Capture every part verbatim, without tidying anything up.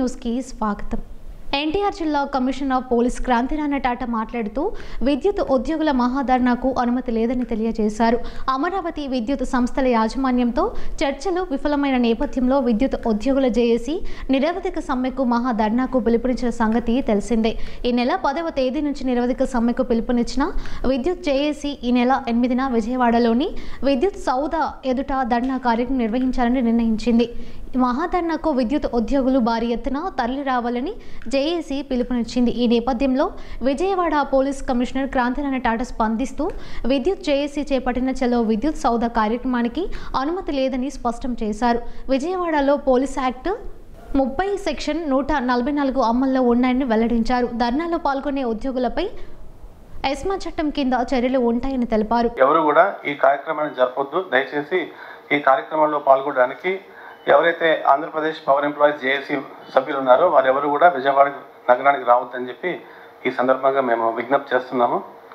న్యూస్కి స్వాగతం. ఎన్టీఆర్ జిల్లా commissioner of police Kranthi Rana Tata మాట్లాడుతూ విద్యుత్ ఉద్యోగుల మహాధర్నాకు అనుమతి లేదని తెలియజేశారు. అమరావతి విద్యుత్ సంస్థల యాజమాన్యంతో చర్చలు విఫలమైన నేపథ్యంలో విద్యుత్ ఉద్యోగుల జేఏసీ నిరవధిక సమ్మెకు మహాధర్నాకు పిలుపునిచ్చిన సంగతి తెలిసిందే. ఈ నెల పదవ తేదీ నుంచి నిరవధిక సమ్మెకు పిలుపునిచ్చిన విద్యుత్ జేఏసీ ఈ నెల ఎనిమిదిన విజయవాడలోని విద్యుత్ సౌధ ఎదుట ధర్నా కార్యక్రమం నిర్వహించాలని నిర్ణయించింది. మహాధర్నాకు విద్యుత్ ఉద్యోగులు భారీ ఎత్తున తరలి రావాలని జేఏసీ పిలుపునిచ్చింది. ఈ నేపథ్యంలో విజయవాడ పోలీస్ కమిషనర్ క్రాంతిరాణ టాటా స్పందిస్తూ విద్యుత్ జేఏసీ చేపట్టిన చలో విద్యుత్ సౌధ కార్యక్రమానికి అనుమతి లేదని స్పష్టం చేశారు. విజయవాడలో పోలీస్ యాక్ట్ ముప్పై సెక్షన్ నూట నలభై నాలుగు అమల్లో ఉన్నాయని వెల్లడించారు. ధర్నాలో పాల్గొనే ఉద్యోగులపై ఎస్మా చట్టం కింద చర్యలు ఉంటాయని తెలిపారు. ఎవరు కూడా ఈ కార్యక్రమాన్ని జరపొద్దు. దయచేసి ఈ కార్యక్రమంలో పాల్గొనడానికి ఎవరైతే ఆంధ్రప్రదేశ్ పవర్ ఎంప్లాయీస్ జేఏసీ సభ్యులు ఉన్నారో వారెవరు కూడా విజయవాడ నగరానికి రావద్దని చెప్పి ఈ సందర్భంగా మేము విజ్ఞప్తి చేస్తున్నాము.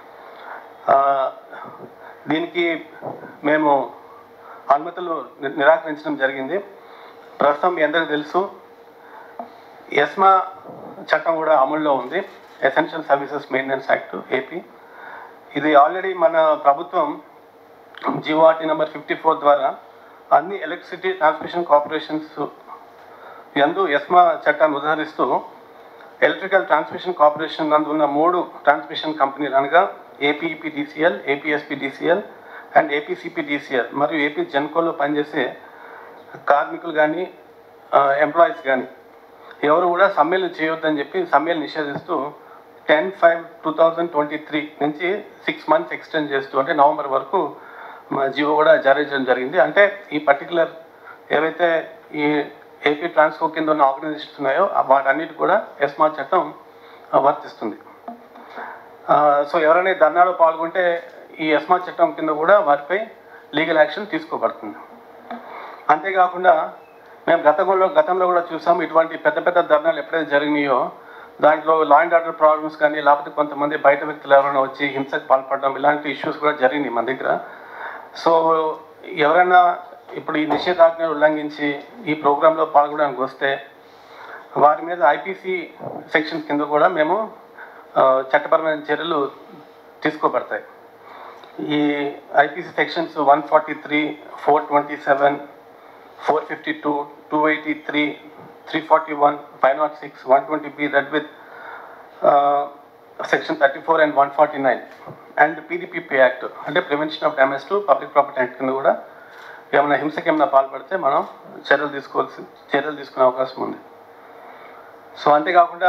దీనికి మేము అనుమతులు నిరాకరించడం జరిగింది. ప్రస్తుతం మీ అందరికీ తెలుసు, ఎస్మా చట్టం కూడా అమల్లో ఉంది, essential services maintenance act AP. ఇది ఆల్రెడీ మన ప్రభుత్వం జీవోఆర్టీ నెంబర్ ఫిఫ్టీ ఫోర్ ద్వారా అన్ని ఎలక్ట్రిసిటీ ట్రాన్స్మిషన్ కార్పొరేషన్స్ యందు ఎస్మా చట్టాన్ని ఉదహరిస్తూ ఎలక్ట్రికల్ ట్రాన్స్మిషన్ కార్పొరేషన్ నందు ఉన్న మూడు ట్రాన్స్మిషన్ కంపెనీలు అనగా ఏపీఈపీడీసీఎల్, ఏపీఎస్పీడీసీఎల్ అండ్ ఏపీసీపీడీసీఎల్ మరియు ఏపీ జెన్కోలో పనిచేసే కార్మికులు కానీ ఎంప్లాయీస్ కానీ ఎవరు కూడా సమ్మెలు చేయొద్దని చెప్పి సమ్మెలు నిషేధిస్తూ ten five two thousand twenty three నుంచి సిక్స్ మంత్స్ ఎక్స్టెండ్ చేస్తూ అంటే నవంబర్ వరకు మా జీవో కూడా జారీ చేయడం జరిగింది. అంటే ఈ పర్టికులర్ ఏవైతే ఈ ఏపీ ట్రాన్స్కో కింద ఉన్న ఆర్గనైజేషన్స్ ఉన్నాయో వాటన్నిటి కూడా ఎస్మా చట్టం వర్తిస్తుంది. సో ఎవరైనా ధర్నాలో పాల్గొంటే ఈ ఎస్మా చట్టం కింద కూడా వారిపై లీగల్ యాక్షన్ తీసుకోబడుతుంది. అంతేకాకుండా మేము గతంలో గతంలో కూడా చూసాము, ఇటువంటి పెద్ద పెద్ద ధర్నాలు ఎప్పుడైతే జరిగినాయో దాంట్లో లా అండ్ ఆర్డర్ ప్రాబ్లమ్స్ కానీ లేకపోతే కొంతమంది బయట వ్యక్తులు ఎవరైనా వచ్చి హింసకు పాల్పడడం ఇలాంటి ఇష్యూస్ కూడా జరిగినాయి మన దగ్గర. సో ఎవరైనా ఇప్పుడు ఈ నిషేధాజ్ఞను ఉల్లంఘించి ఈ ప్రోగ్రాంలో పాల్గొనడానికి వస్తే వారి మీద ఐపీసీ సెక్షన్స్ కింద కూడా మేము చట్టపరమైన చర్యలు తీసుకోబడతాయి. ఈ IPC sections one forty three four twenty seven four fifty two two eighty three three forty one five not six one twenty B read with section thirty four and one forty nine and PDPP act అంటే prevention of damage to public property act కింద కూడా ఏమైనా హింసకి ఏమైనా పాల్పడితే మనం చర్యలు తీసుకోవాల్సి చర్యలు తీసుకునే అవకాశం ఉంది. సో అంతేకాకుండా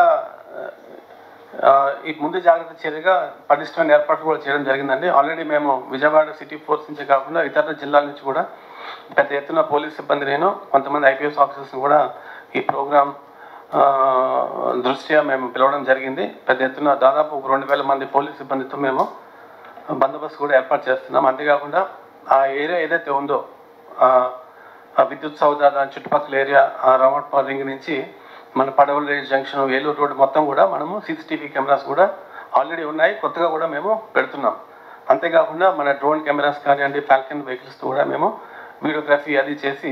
ఈ ముందు జాగ్రత్త చర్యగా పటిష్టమైన ఏర్పాట్లు కూడా చేయడం జరిగిందండి. ఆల్రెడీ మేము విజయవాడ సిటీ ఫోర్స్ నుంచి కాకుండా ఇతర జిల్లాల నుంచి కూడా పెద్ద ఎత్తున పోలీస్ సిబ్బంది నేను కొంతమంది ఐపీఎస్ ఆఫీసర్స్ని కూడా ఈ ప్రోగ్రాం దృష్ట్యా మేము పిలవడం జరిగింది. పెద్ద ఎత్తున దాదాపు ఒక రెండు వేల మంది పోలీస్ సిబ్బందితో మేము బందోబస్తు కూడా ఏర్పాటు చేస్తున్నాం. అంతేకాకుండా ఆ ఏరియా ఏదైతే ఉందో విద్యుత్ సౌధ దాని చుట్టుపక్కల ఏరియా రామట్పాల్ రింగ్ నుంచి మన పడవల రేంజ్ జంక్షన్, ఏలూరు రోడ్డు మొత్తం కూడా మనము సీసీటీవీ కెమెరాస్ కూడా ఆల్రెడీ ఉన్నాయి, కొత్తగా కూడా మేము పెడుతున్నాం. అంతేకాకుండా మన డ్రోన్ కెమెరాస్ కానివ్వండి, ఫాల్కన్ వెహికల్స్తో కూడా మేము వీడియోగ్రఫీ అది చేసి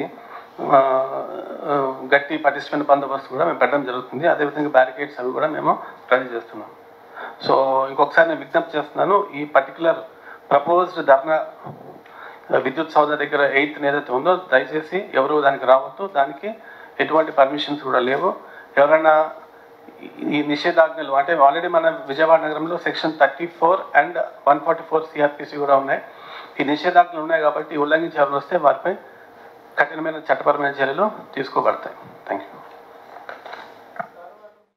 గట్టి పటిష్టమైన బందోబస్తు కూడా మేము పెట్టడం జరుగుతుంది. అదేవిధంగా బ్యారికేడ్స్ అవి కూడా మేము రెడీ చేస్తున్నాం. సో ఇంకొకసారి నేను విజ్ఞప్తి చేస్తున్నాను, ఈ పర్టికులర్ ప్రపోజ్డ్ ధర్నా విద్యుత్ సౌధ దగ్గర ఎయిత్ ఏదైతే ఉందో దయచేసి ఎవరు దానికి రావద్దు. దానికి ఎటువంటి పర్మిషన్స్ కూడా లేవు. ఎవరైనా ఈ నిషేధాజ్ఞలు అంటే ఆల్రెడీ మన విజయవాడ నగరంలో section thirty four and one forty four CRPC కూడా ఉన్నాయి. ఈ నిషేధాజ్ఞలు ఉన్నాయి కాబట్టి ఉల్లంఘించి ఎవరు వస్తే వారిపై కఠినమైన చట్టపరమైన చర్యలు తీసుకోబడతాయి. Thank you.